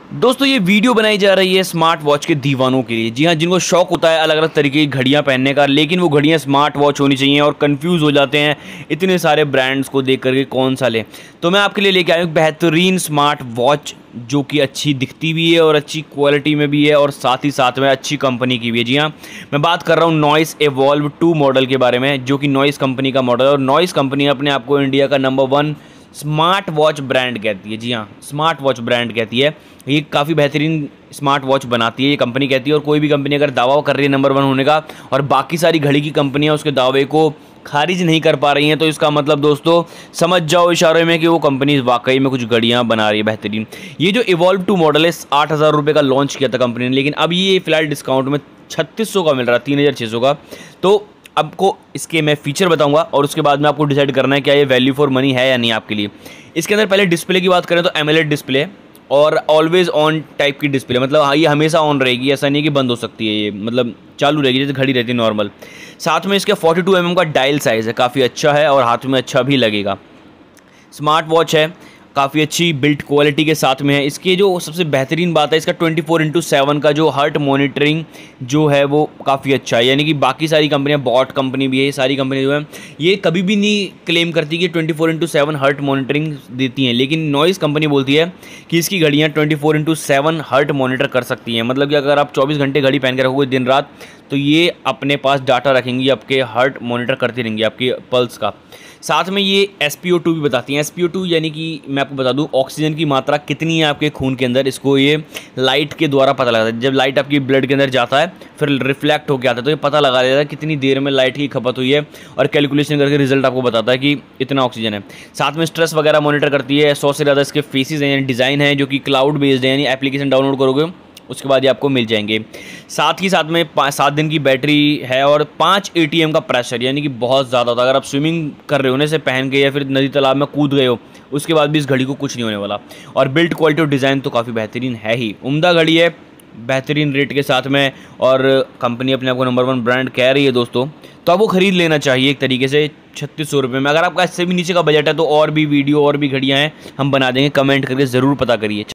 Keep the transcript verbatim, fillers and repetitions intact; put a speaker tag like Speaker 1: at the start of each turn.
Speaker 1: दोस्तों ये वीडियो बनाई जा रही है स्मार्ट वॉच के दीवानों के लिए। जी हाँ, जिनको शौक होता है अलग अलग तरीके की घड़ियां पहनने का, लेकिन वो घड़ियां स्मार्ट वॉच होनी चाहिए और कंफ्यूज हो जाते हैं इतने सारे ब्रांड्स को देख करके कौन सा ले। तो मैं आपके लिए लेके आया हूँ बेहतरीन स्मार्ट वॉच जो कि अच्छी दिखती भी है और अच्छी क्वालिटी में भी है और साथ ही साथ में अच्छी कंपनी की भी है। जी हाँ, मैं बात कर रहा हूँ नॉइस एवॉल्व टू मॉडल के बारे में, जो कि नॉइस कंपनी का मॉडल है। और नॉइस कंपनी अपने आप को इंडिया का number one smart watch brand कहती है। जी हाँ, स्मार्ट वॉच ब्रांड कहती है। ये काफ़ी बेहतरीन स्मार्ट वॉच बनाती है ये कंपनी कहती है। और कोई भी कंपनी अगर दावा कर रही है नंबर वन होने का और बाकी सारी घड़ी की कंपनियां उसके दावे को खारिज नहीं कर पा रही हैं, तो इसका मतलब दोस्तों समझ जाओ इशारे में कि वो कंपनी वाकई में कुछ घड़ियां बना रही है बेहतरीन। ये जो इवॉल्व टू मॉडल है आठ हज़ार रुपये का लॉन्च किया था कंपनी ने, लेकिन अब ये फिलहाल डिस्काउंट में छत्तीस सौ का मिल रहा है, तीन हज़ार छः सौ का। तो आपको इसके मैं फीचर बताऊंगा और उसके बाद में आपको डिसाइड करना है क्या ये वैल्यू फॉर मनी है या नहीं आपके लिए। इसके अंदर पहले डिस्प्ले की बात करें तो एमोलेड डिस्प्ले और ऑलवेज ऑन टाइप की डिस्प्ले, मतलब हाँ ये हमेशा ऑन रहेगी, ऐसा नहीं कि बंद हो सकती है, ये मतलब चालू रहेगी जैसे घड़ी रहती है नॉर्मल। साथ में इसके बयालीस एम एम का डायल साइज़ है, काफ़ी अच्छा है और हाथ में अच्छा भी लगेगा। स्मार्ट वॉच है, काफ़ी अच्छी बिल्ट क्वालिटी के साथ में है। इसकी जो सबसे बेहतरीन बात है इसका ट्वेंटी फोर इंटू सेवन का जो हार्ट मॉनिटरिंग जो है वो काफ़ी अच्छा है। यानी कि बाकी सारी कंपनियां, बॉट कंपनी भी है, ये सारी कंपनी जो है ये कभी भी नहीं क्लेम करती कि twenty four into seven heart monitoring देती हैं, लेकिन नॉइस कंपनी बोलती है कि इसकी घड़ियाँ twenty four into seven heart monitor कर सकती हैं। मतलब कि अगर आप चौबीस घंटे घड़ी पहन के रखोगे दिन रात तो ये अपने पास डाटा रखेंगी, आपके हार्ट मॉनिटर करती रहेंगी आपके पल्स का। साथ में ये एस पी ओ टू भी बताती हैं। एस पी ओ टू यानी कि मैं आपको बता दूं ऑक्सीजन की मात्रा कितनी है आपके खून के अंदर, इसको ये लाइट के द्वारा पता लगता है। जब लाइट आपकी ब्लड के अंदर जाता है फिर रिफ्लेक्ट होकर आता है तो ये पता लगा देता है कितनी देर में लाइट की खपत हुई है और कैलकुलेशन करके रिजल्ट आपको बताता है कि इतना ऑक्सीजन है। साथ में स्ट्रेस वगैरह मॉनिटर करती है। सौ से ज़्यादा इसके फेसेस हैं, यानी डिज़ाइन है जो कि क्लाउड बेस्ड है, यानी एप्लीकेशन डाउनलोड करोगे उसके बाद ये आपको मिल जाएंगे। साथ ही साथ में पाँच सात दिन की बैटरी है और पाँच ए टी एम का प्रेशर, यानी कि बहुत ज़्यादा होता है। अगर आप स्विमिंग कर रहे होने से पहन के या फिर नदी तालाब में कूद गए हो उसके बाद भी इस घड़ी को कुछ नहीं होने वाला। और बिल्ड क्वालिटी और डिज़ाइन तो काफ़ी बेहतरीन है ही, उम्दा घड़ी है बेहतरीन रेट के साथ में और कंपनी अपने आप को नंबर वन ब्रांड कह रही है दोस्तों, तो आपको ख़रीद लेना चाहिए एक तरीके से छत्तीस सौ रुपये में। अगर आपका इससे भी नीचे का बजट है तो और भी वीडियो और भी घड़ियाँ हैं हम बना देंगे, कमेंट करके ज़रूर पता करिए।